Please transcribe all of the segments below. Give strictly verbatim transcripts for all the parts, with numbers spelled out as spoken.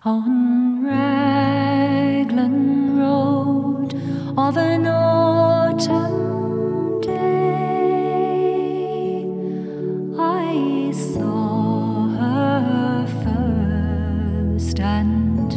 On Baglan Road of an autumn day, I saw her first and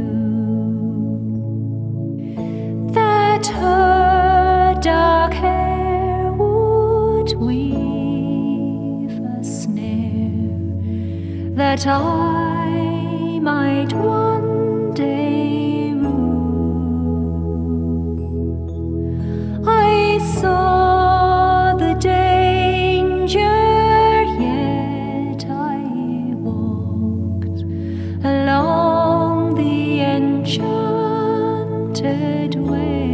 knew that her dark hair would weave a snare that I might one day rue. I saw the danger, yet I walked along the enchanted way,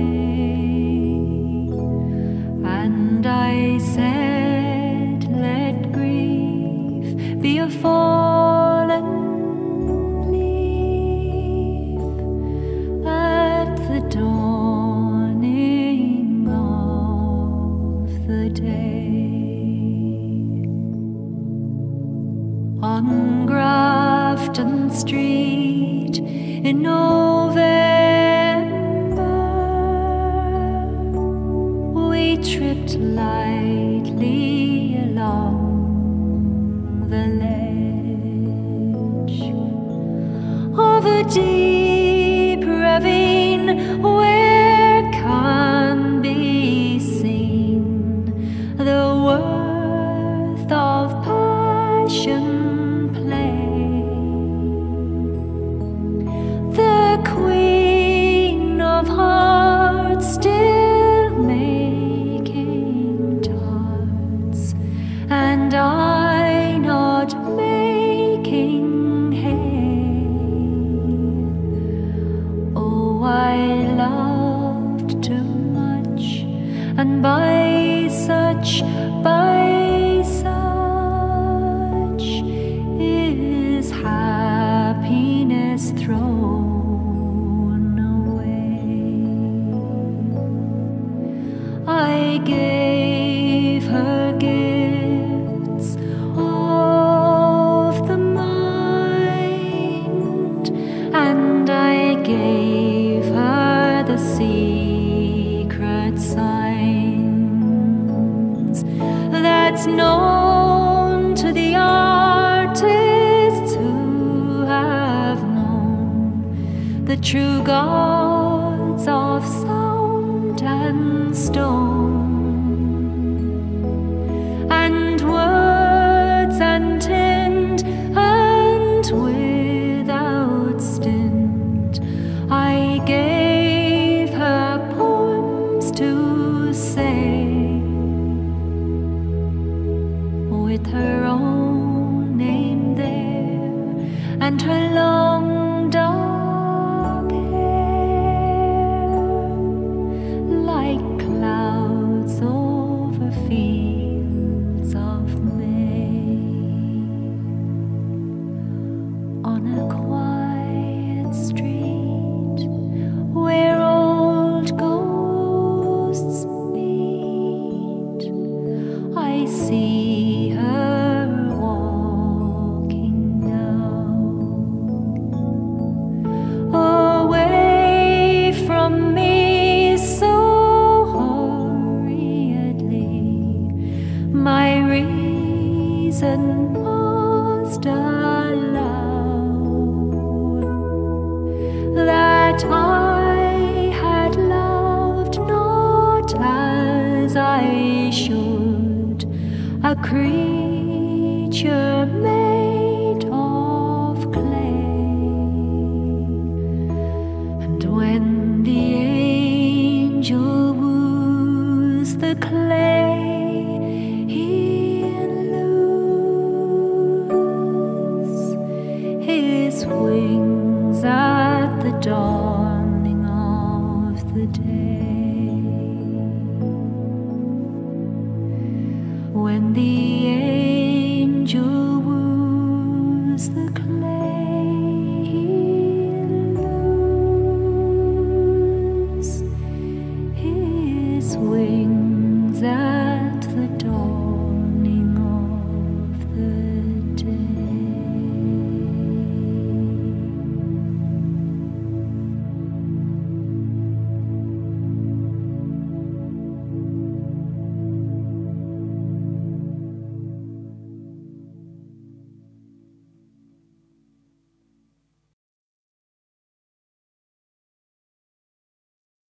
and I said, let grief be a fallen dawning of the day. On Grafton Street in November, we tripped lightly along the ledge of a deep ravine where can be seen the worth of passion play. The Queen of Hearts still making tarts, and I not making hay. Oh, I loved too much, and by such, by such is happiness thrown away. I gave her gifts of the mind, and I gave her the secret signs that's known to the artists who have known the true gods of sound and stone, and words and tint, and without stint I gave her poems to say, with her own name there and her long dark hair, like clouds over fields of May. On a quiet street where old ghosts meet, I see her walking now, away from me so hurriedly. My reason must allow that I had loved not as I should, a creature made of clay. And when the angel woos the clay, he'll lose his wings at the dawning of the day.